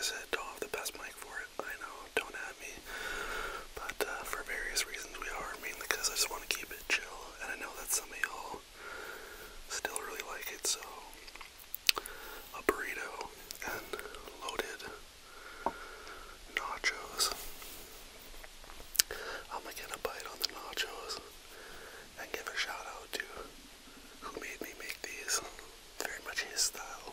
said, don't have the best mic for it. I know, don't at me. But for various reasons we are, mainly because I just want to keep it chill. And I know that some of y'all still really like it, so a burrito and loaded nachos. I'm gonna get a bite on the nachos and give a shout out to who made me make these. Very much his style.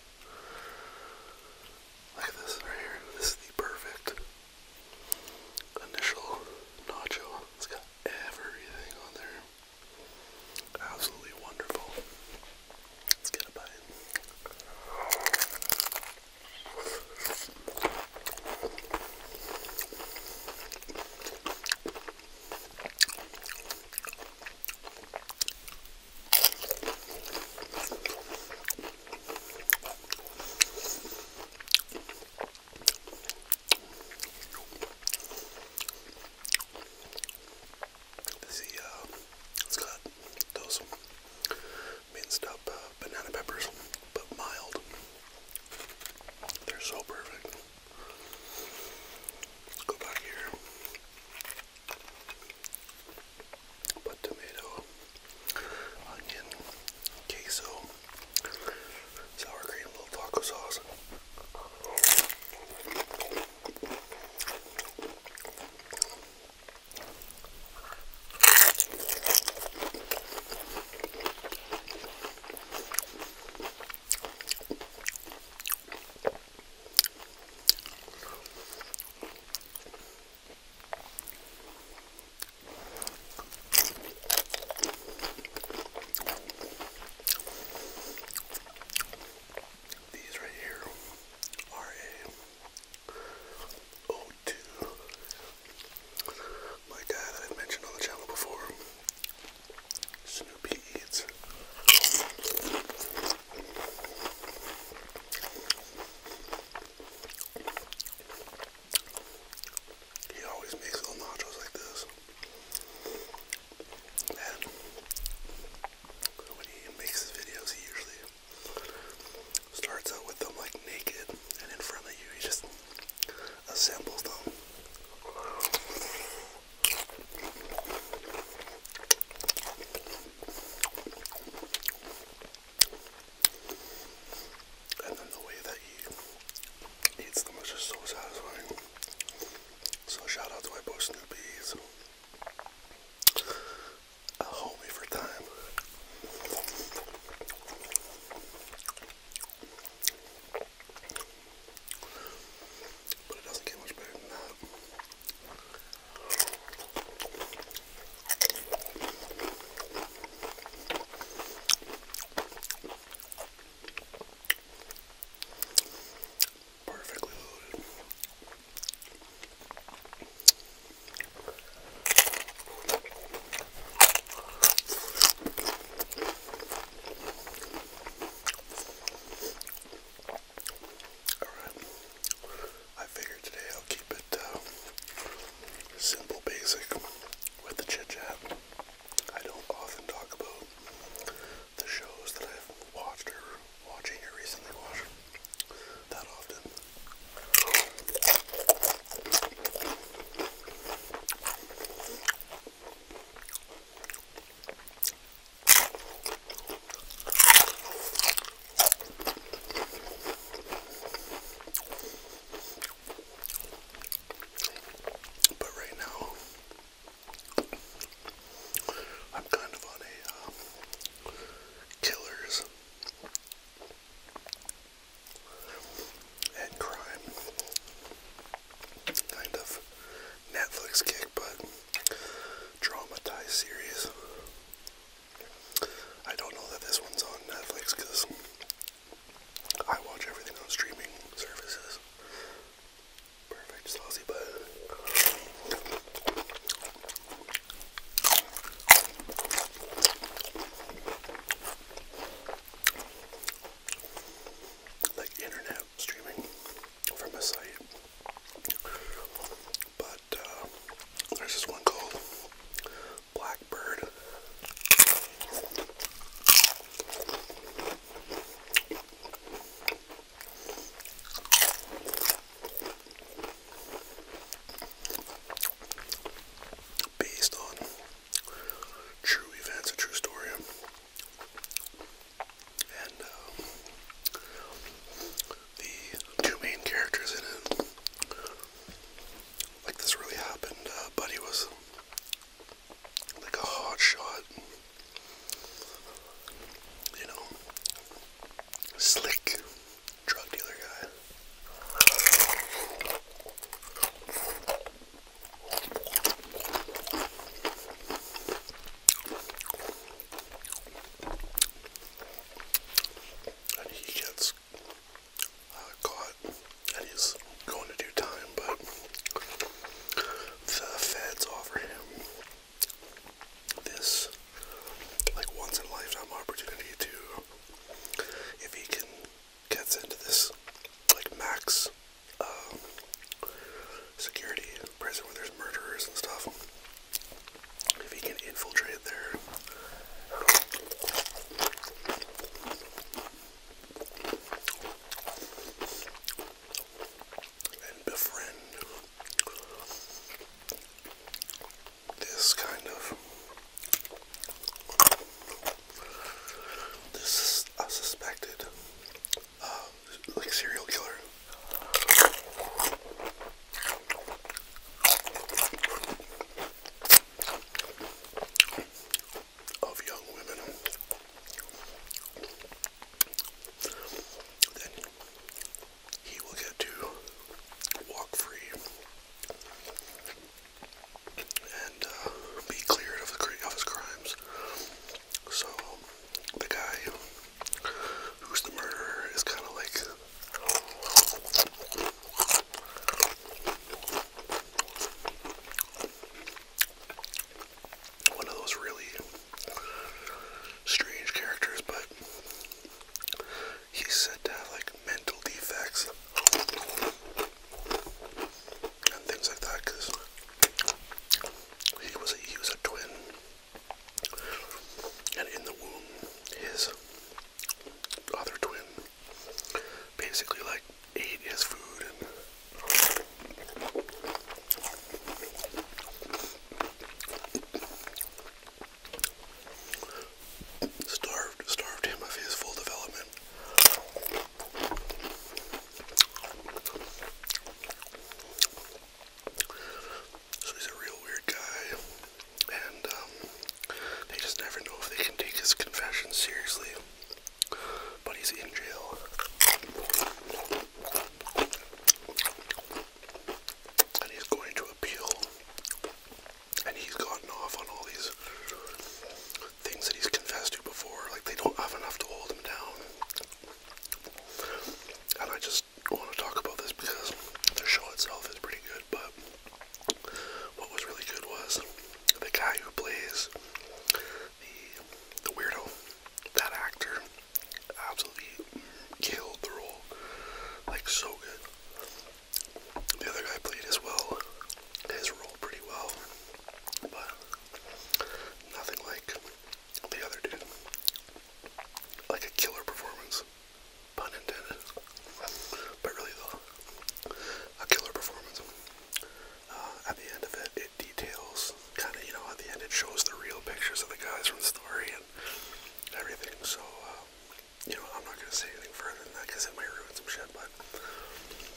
Like this right here. This is the perfect initial nacho. It's got everything on there. Absolutely wonderful. Let's get a bite. It's got those minced up banana peppers, but mild. They're so perfect. Let's go back here. Put tomato, onion, queso, sour cream, little taco sauce. bars and stuff. If he can infiltrate there. And befriend this kind of this suspected like serial killer. Of young women, then he will get to walk free and be cleared of his crimes. So the guy who's the murderer is kind of like one of those really strange characters, but he's said to have like mental defects and things like that, because he was a twin, and in the womb his other twin basically like ate his food and starved him of his full development. So he's a real weird guy, and they just never know if they can take his confession seriously. But he's in jail. And he's going to appeal. And he's gotten off on all these things that he's confessed to before. Like, they don't have enough to hold him down. And I just want to talk about this because the show itself is pretty good, but what was really good was the guy who plays the weirdo. That actor absolutely killed the role. Like, so good. The other guy played as well, his role pretty well, but nothing like the other dude. Like a killer performance, pun intended, but really though, a killer performance. At the end of it, it details, kind of, at the end it shows the real pictures of the guys from the story and everything, so, I'm not going to say anything further than that because it might ruin some shit, but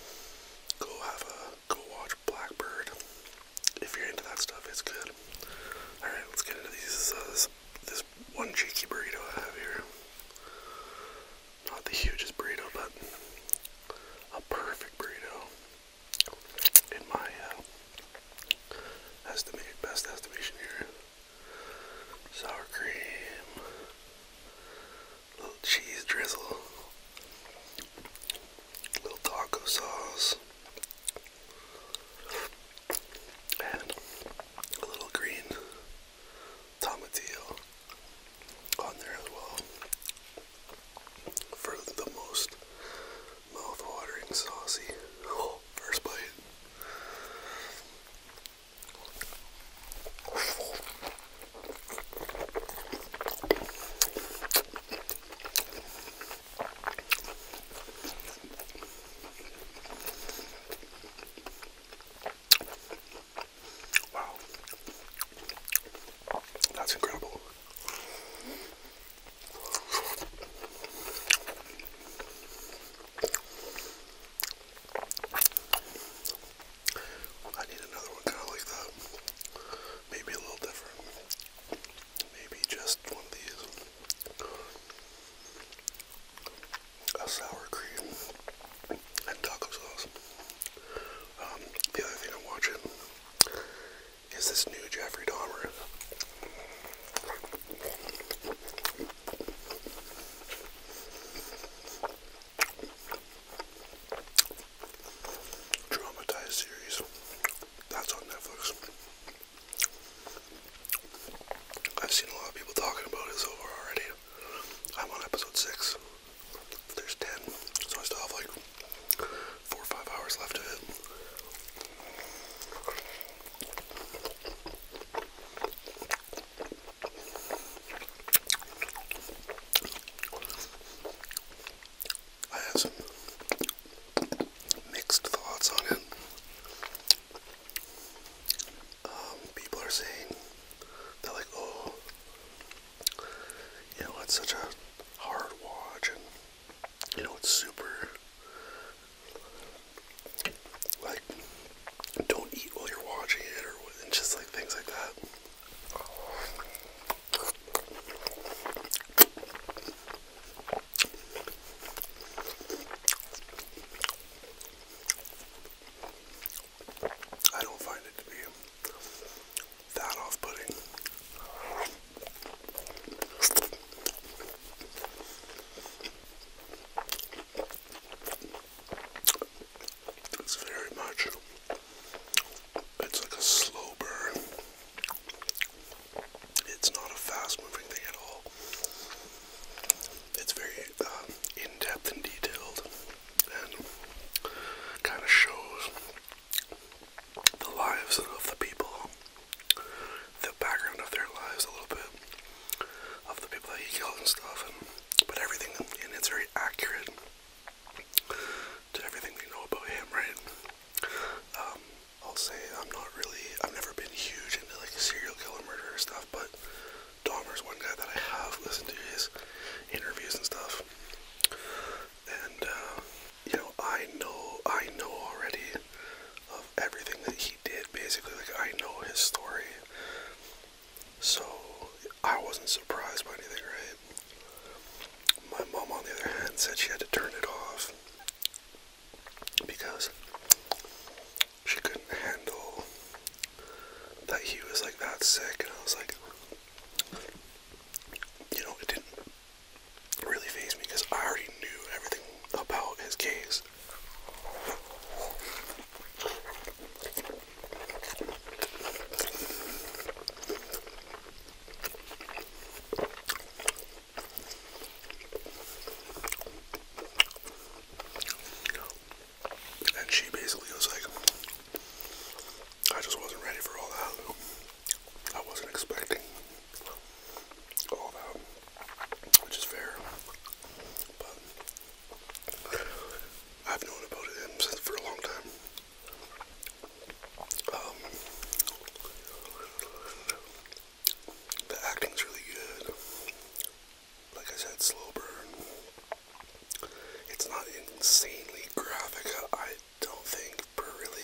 got sick, and I was like, it didn't really faze me because I already knew everything about his case. And she basically was like, I just wasn't ready for all that. I wasn't expecting all that, which is fair. But I've known about him since for a long time. The acting's really good. Like I said, slow burn. It's not insanely graphic, I don't think, but really.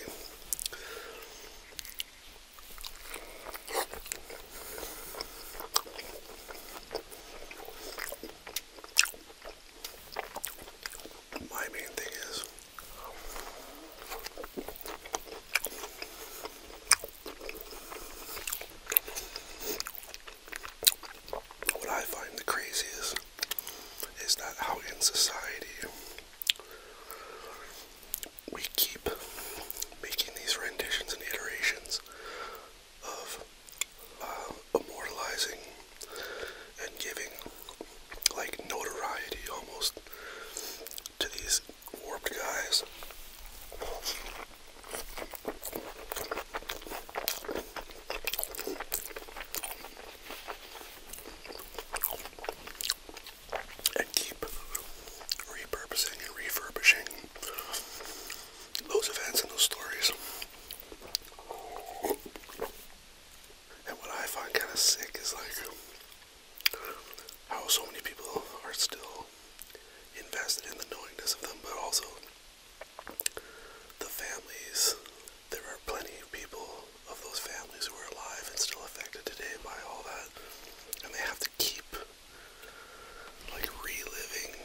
My main thing is, what I find the craziest is that how in society we keep making these renditions and iterations of immortalizing and giving like notoriety almost to these warped guys. And keep repurposing and refurbishing those events and those stories. And what I find kind of sick is like how so many people are still invested in the knowingness of them, but also the families. There are plenty of people of those families who are alive and still affected today by all that, and they have to keep like reliving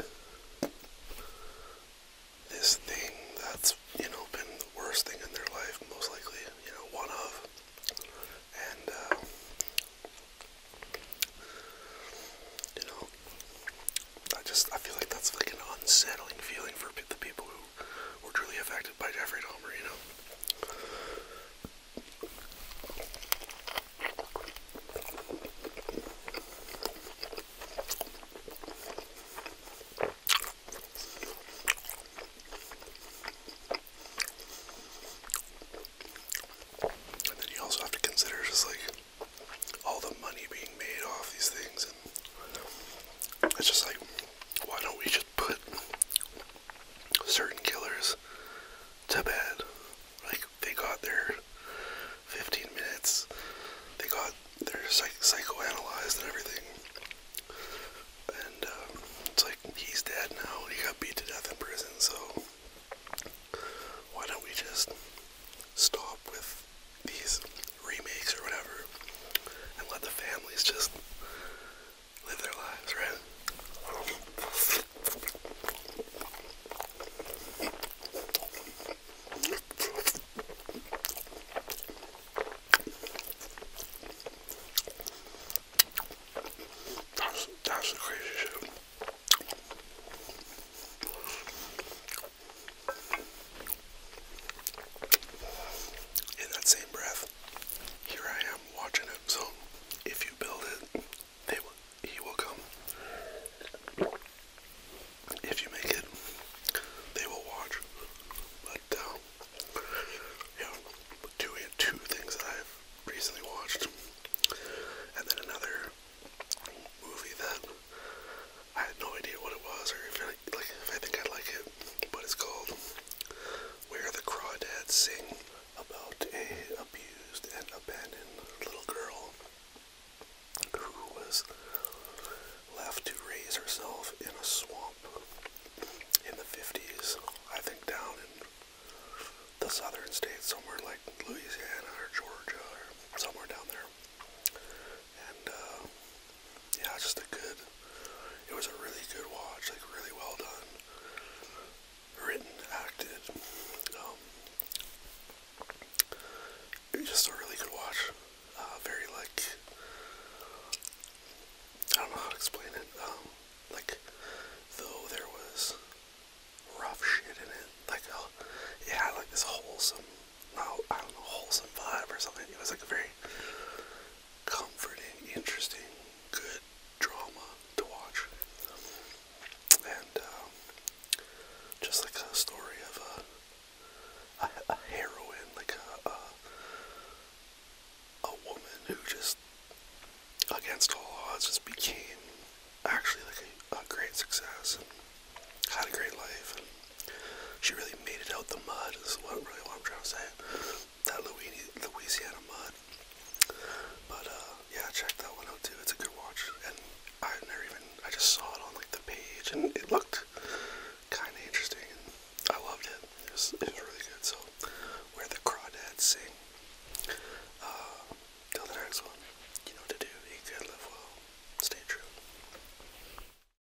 this thing that's been the worst thing in their life, most likely, one of. And I feel like that's like an unsettling feeling for the people who were truly affected by Jeffrey Dahmer, And then you also have to consider just like all the money being made off these things, and it's just like, why don't we just put certain killers to bed? Like, they got their 15 minutes, they got their psychoanalyzed and everything, and it's like, he's dead now, he got beat to death in prison, so why don't we just stop with these remakes or whatever, and let the families just live their lives, right? That's the crazy shit. In that same breath, here I am watching it, so if you build it, he will come. If you make it, they will watch. But, yeah, two things that I've recently watched, and then another movie that I had no idea what it was, or if I think I'd like it, but it's called Where the Crawdads Sing, about a abused and abandoned little girl who was left to raise herself in a swamp in the 50s, I think down in the southern states, somewhere like Louisiana or Georgia or somewhere down there. And yeah, it was a really good watch, like really well done, written, acted, it was just a really good watch, very like wholesome, no, I don't know, wholesome vibe or something. It was like a very comforting, interesting, good drama to watch. And just like a story of a heroine, like a woman who just, against all odds, just became actually like a great success and had a great life. And she really made it out the mud is really what I'm trying to say. That Louisiana mud. But yeah, check that one out too. It's a good watch. And I just saw it on like the page, and it looked